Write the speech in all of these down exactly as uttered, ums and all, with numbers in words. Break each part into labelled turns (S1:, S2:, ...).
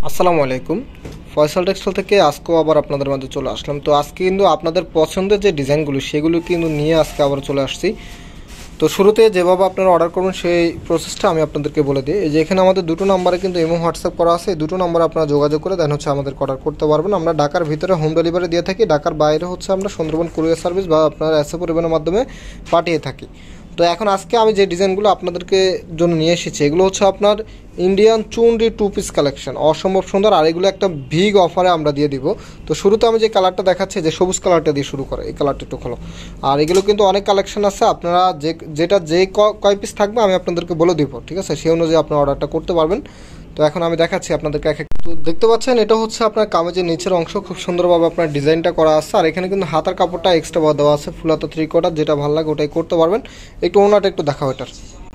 S1: আসসালামু আলাইকুম। ফয়সাল টেক্সটাইল থেকে আজকেও আবার আপনাদের মাঝে চলে আসলাম। তো আজকে কিন্তু আপনাদের পছন্দের যে ডিজাইনগুলো সেগুলো কিন্তু নিয়ে আজকে আবার চলে আসছি। তো শুরুতে যেভাবে আপনারা অর্ডার করবেন সেই প্রসেসটা আমি আপনাদেরকে বলে দিই। এই যে এখানে আমাদের দুটো নাম্বারে কিন্তু ইমো হোয়াটসঅ্যাপ করা আছে, এই দুটো নাম্বারে আপনারা যোগাযোগ করে দেন হচ্ছে আমাদের অর্ডার করতে পারবেন। আমরা ঢাকার ভিতরে হোম ডেলিভারি দিয়ে থাকি, ঢাকার বাইরে হচ্ছে আমরা সুন্দরবন কুরিয়ার সার্ভিস বা আপনার এসএ পরিবহনের মাধ্যমে পাঠিয়ে থাকি। তো এখন আজকে আমি যে ডিজাইনগুলো আপনাদেরকে জন্য নিয়ে এসেছি এগুলো হচ্ছে আপনার Indian chunri two piece collection, অসম্ভব সুন্দর। আর এগুলো একটা বিগ অফারে আমরা দিয়ে দিব। তো শুরুতে আমি যে কালারটা দেখাচ্ছি, যে সবুজ কালারটা দিয়ে শুরু করে, এই কালারটা একটু খোলো। আর এগুলো কিন্তু অনেক কালেকশন আছে, আপনারা যে যেটা যে কয় পিস থাকবে আমি আপনাদেরকে বলে দিব, ঠিক আছে? সেই অনুযায়ী আপনারা অর্ডারটা করতে পারবেন। তো এখন আমি দেখাচ্ছি আপনাদেরকে এক এক। তো দেখতে পাচ্ছেন এটা হচ্ছে আপনার কামিজের নিচের অংশ, খুব সুন্দরভাবে আপনার ডিজাইনটা করা আছে। আর এখানে কিন্তু হাতার কাপড়টা এক্সট্রা দেওয়া আছে, ফুল হাতা থ্রি কোয়ার্টার, যেটা ভালো লাগে ওটাই করতে পারবেন। একটু ওনাটা একটু দেখাও এটার।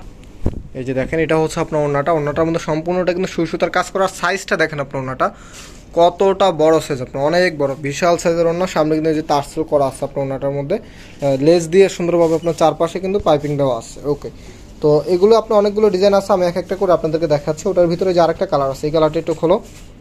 S1: এই যে দেখেন এটা হচ্ছে আপনার ওনাটা, ওনাটার মধ্যে সম্পূর্ণটা কিন্তু সুই সুতার কাজ করার। সাইজটা দেখেন আপনার ওনাটা কতটা বড় সাইজ, আপনার অনেক বড় বিশাল সাইজের ওনা। সামনে কিন্তু এই যে তারসেল করা আছে আপনার ওনাটার মধ্যে, লেস দিয়ে সুন্দরভাবে আপনার চারপাশে কিন্তু পাইপিং দেওয়া আছে। ওকে, তো এগুলো আপনার অনেকগুলো ডিজাইন আছে, আমি এক একটা করে আপনাদেরকে দেখাচ্ছি। ওটার ভিতরে যে আরেকটা কালার আছে, এই কালারটা একটু খোলো।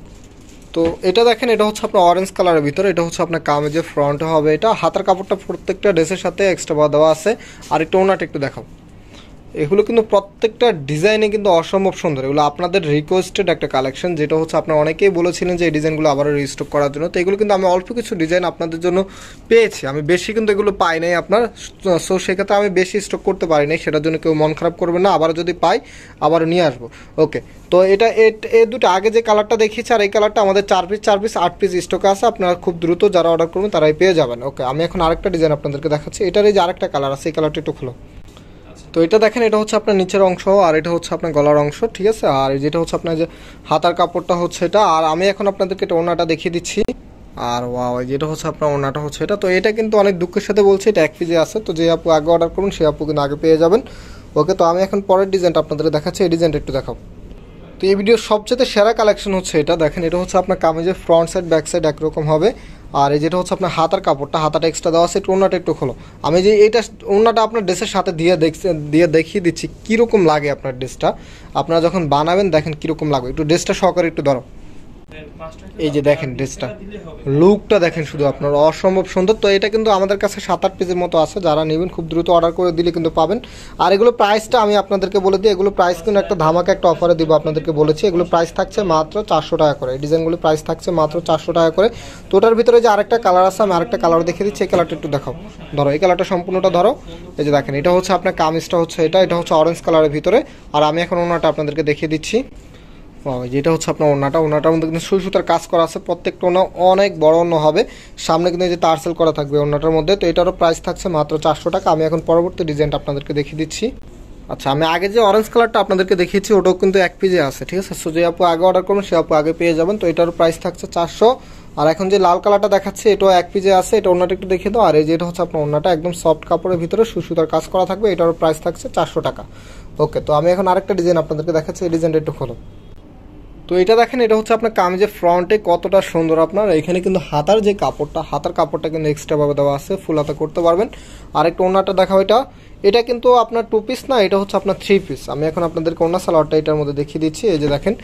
S1: তো এটা দেখেন এটা হচ্ছে আপনার অরেঞ্জ কালারের ভিতরে, এটা হচ্ছে আপনার কামিজের ফ্রন্টে হবে। এটা হাতার কাপড়টা প্রত্যেকটা ড্রেসের সাথে এক্সট্রা দেওয়া আছে। আর একটু ওনাটা একটু দেখাও। এগুলো কিন্তু প্রত্যেকটা ডিজাইনে কিন্তু অসম্ভব সুন্দর। এগুলো আপনাদের রিকোয়েস্টেড একটা কালেকশন, যেটা হচ্ছে আপনারা অনেকেই বলেছিলেন যে এই ডিজাইনগুলো আবারও রিস্টক করার জন্য। তো এগুলো কিন্তু আমি অল্প কিছু ডিজাইন আপনাদের জন্য পেয়েছি, আমি বেশি কিন্তু এগুলো পাই নাই আপনার। সো সেক্ষেত্রে আমি বেশি স্টক করতে পারি নাই, সেটার জন্য কেউ মন খারাপ করবে না। আবার যদি পাই আবারও নিয়ে আসবো। ওকে, তো এটা এই দুটো আগে যে কালারটা দেখিয়েছি আর এই কালারটা আমাদের চার পিস চার পিস আট পিস স্টকে আছে। আপনারা খুব দ্রুত যারা অর্ডার করবেন তারাই পেয়ে যাবেন। ওকে, আমি এখন আরেকটা ডিজাইন আপনাদেরকে দেখাচ্ছি। এটার এই যে আরেকটা কালার আছে, এই কালারটা একটু খোলো। তো এটা দেখেন এটা হচ্ছে আপনার নিচের অংশ, আর এটা হচ্ছে আপনার গলার অংশ, ঠিক আছে? আর যেটা হচ্ছে আপনার যে হাতার কাপড়টা হচ্ছে এটা। আর আমি এখন আপনাদেরকে এটা ওনাটা দেখিয়ে দিচ্ছি। আর ওয়াও, যেটা হচ্ছে আপনার ওনাটা হচ্ছে এটা। তো এটা কিন্তু অনেক দুঃখের সাথে বলছি এটা এক পিজে আছে। তো যে আপু আগে অর্ডার করুন সেই আপু কিন্তু আগে পেয়ে যাবেন। ওকে, তো আমি এখন পরের ডিজাইনটা আপনাদের দেখাচ্ছি, এই ডিজাইনটা একটু দেখাও। তো এই ভিডিওর সবচেয়ে সেরা কালেকশন হচ্ছে এটা। দেখেন এটা হচ্ছে আপনার কামিজের ফ্রন্ট সাইড ব্যাক সাইড একরকম হবে। আর এই যেটা হচ্ছে আপনার হাতার কাপড়টা, হাতাটা এক্সট্রা দেওয়া আছে। একটু ওনাটা একটু খোলো। আমি যে এইটা ওনাটা আপনার ড্রেসের সাথে দিয়ে দেখছেন, দিয়ে দেখিয়ে দিচ্ছি কীরকম লাগে আপনার ড্রেসটা। আপনারা যখন বানাবেন দেখেন কীরকম লাগবে। একটু ড্রেসটা সহকারে একটু ধরো। এই যে দেখেন ড্রেসটা, লুকটা দেখেন শুধু আপনার অসম্ভব সুন্দর। তো এটা কিন্তু আমাদের কাছে সাত আট পিসের মতো আছে, যারা নেবেন খুব দ্রুত অর্ডার করে দিলে কিন্তু পাবেন। আর এগুলো প্রাইসটা আমি আপনাদেরকে বলে দিই, এগুলো প্রাইস কিন্তু একটা ধামাকা একটা অফারে দিব আপনাদেরকে বলেছি। এগুলো প্রাইস থাকছে মাত্র চারশো টাকা করে, এই ডিজাইনগুলো প্রাইস থাকছে মাত্র চারশো টাকা করে। তো ওটার ভিতরে যে আরেকটা কালার আছে, আমি আরেকটা কালার দেখিয়ে দিচ্ছি। এই কালারটা একটু দেখাও, ধরো এই কালারটা সম্পূর্ণটা ধরো। এই যে দেখেন এটা হচ্ছে আপনার কামিজটা হচ্ছে এটা, এটা হচ্ছে অরেঞ্জ কালারের ভিতরে। আর আমি এখন ওনাটা আপনাদেরকে দেখিয়ে দিচ্ছি। যেটা হচ্ছে আপনার ওনাটা, ওনাটার মধ্যে কিন্তু সুই সুতার কাজ করা আছে। প্রত্যেকটা ওনা অনেক বড় ওনা হবে, সামনে কিন্তু এই যে তারসেল করা থাকবে ওনাটার মধ্যে। তো এটারও প্রাইস থাকছে মাত্র চারশো টাকা। আমি এখন পরবর্তী ডিজাইনটা আপনাদেরকে দেখিয়ে দিচ্ছি। আচ্ছা, আমি আগে যে অরেঞ্জ কালারটা আপনাদেরকে দেখিয়েছি ওটাও কিন্তু এক পিজে আছে, ঠিক আছে? সো যে আপু আগে অর্ডার করবেন সে আপু আগে পেয়ে যাবেন। তো এটারও প্রাইস থাকছে চারশো। আর এখন যে লাল কালারটা দেখাচ্ছে এটাও এক পিজে আছে, এটা ওনাটা একটু দেখিয়ে দাও। আর এই যেটা হচ্ছে আপনার ওনাটা একদম সফট কাপড়ের ভিতরে সুই সুতার কাজ করা থাকবে, এটারও প্রাইস থাকছে চারশো টাকা। ওকে, তো আমি এখন আরেকটা ডিজাইন আপনাদেরকে দেখাচ্ছি, এই ডিজাইনটা একটু খোলো। তো এটা দেখেন এটা হচ্ছে আপনার কামিজের ফ্রন্টে কতটা সুন্দর। আপনার এখানে কিন্তু হাতার যে কাপড়টা, হাতার কাপড়টা কিন্তু এক্সট্রাভাবে দেওয়া আছে, ফুল হাতা করতে পারবেন। আর একটা ওনাটা দেখাও। এটা এটা কিন্তু আপনার টু পিস না, এটা হচ্ছে আপনার থ্রি পিস। আমি এখন আপনাদেরকে ওনা সালোয়ারটা এটার মধ্যে দেখিয়ে দিচ্ছি। এই যে দেখেন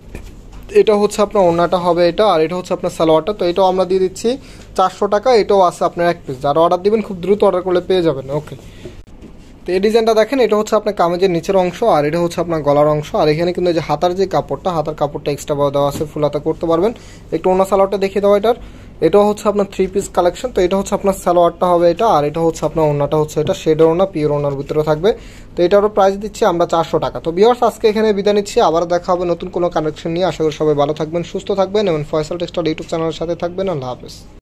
S1: এটা হচ্ছে আপনার ওনাটা হবে এটা, আর এটা হচ্ছে আপনার সালোয়ারটা। তো এটাও আমরা দিয়ে দিচ্ছি চারশো টাকা। এটাও আছে আপনার এক পিস, যারা অর্ডার দিবেন খুব দ্রুত অর্ডার করলে পেয়ে যাবেন। ওকে, তো এই ডিজাইনটা দেখেন এটা হচ্ছে আপনার কামিজের নিচের অংশ, আর এটা হচ্ছে আপনার গলার অংশ। আর এখানে কিন্তু যে হাতার যে কাপড়টা, হাতার কাপড়টা এক্সট্রা দেওয়া আছে, ফুল হাতা করতে পারবেন। একটু ওনা সালোয়ারটা দেখিয়ে দেওয়া এটার। এটাও হচ্ছে আপনার থ্রি পিস কালেকশন। তো এটা হচ্ছে আপনার সালোয়ারটা হবে এটা, আর এটা হচ্ছে আপনার ওনাটা হচ্ছে এটা শেডের ওনা, পিওর ওনার ভিতরে থাকবে। তো এটারও প্রাইস দিচ্ছি আমরা চারশো টাকা। তো ভিউয়ার্স আজকে এখানে বিদায় নিচ্ছি, আবার দেখা হবে নতুন কোনো কালেকশন নিয়ে। আশা করি সবাই ভালো থাকবেন, সুস্থ থাকবেন এবং ফয়সাল টেক্সটাইল ইউটিউব চ্যানেলের সাথে থাকবেন। আল্লাহ হাফেজ।